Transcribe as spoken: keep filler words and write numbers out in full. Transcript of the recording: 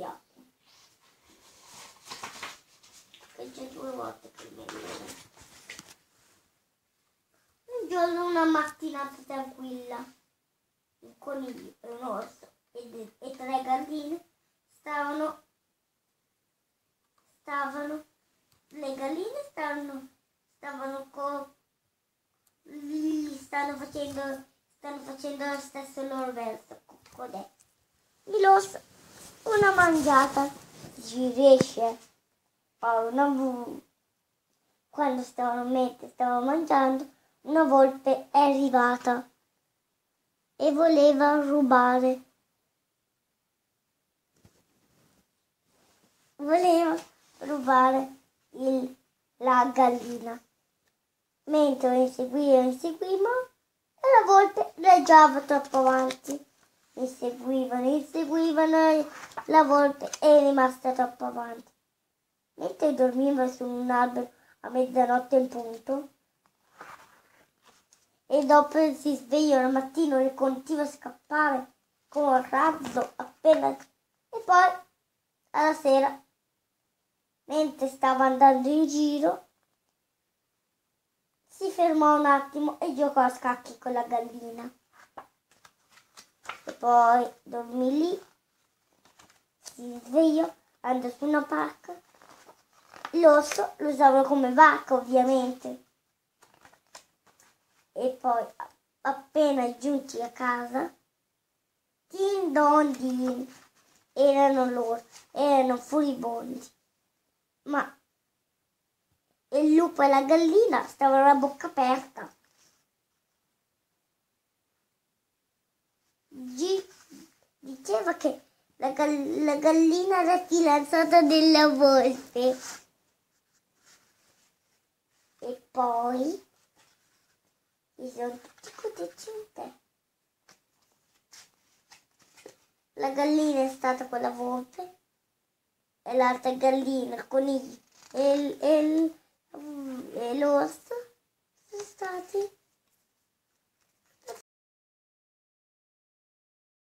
svegliato. Che c'è due volte che mi viene. Un giorno, una mattinata tranquilla, un coniglio e un orso e, e tre galline stavano, stavano, le galline stavano, stavano con, li stanno facendo, stanno facendo lo stesso loro verso, cos'è? L'orso, una mangiata, ci riesce a una, quando stavano, mentre stavano mangiando, una volpe è arrivata e voleva rubare. Voleva rubare il, la gallina. Mentre inseguiva e inseguiva, e la volpe leggiava troppo avanti. Inseguivano, inseguivano e la volpe è rimasta troppo avanti. Mentre dormiva su un albero a mezzanotte in punto, e dopo si sveglia la mattina e continua a scappare come un razzo appena, e poi alla sera, mentre stava andando in giro, si fermò un attimo e giocò a scacchi con la gallina. E poi dormì lì, si svegliò, andò su una barca. L'orso lo usava come vacca, ovviamente. E poi, appena giunti a casa, din don din, erano loro, erano furibondi. Ma il lupo e la gallina stavano a bocca aperta. G- diceva che la, gall- la gallina era fidanzata della volpe. E poi si sono tutti contenti. La gallina è stata con la volpe e l'altra gallina, il coniglio e, il, e, il, e l'orso sono stati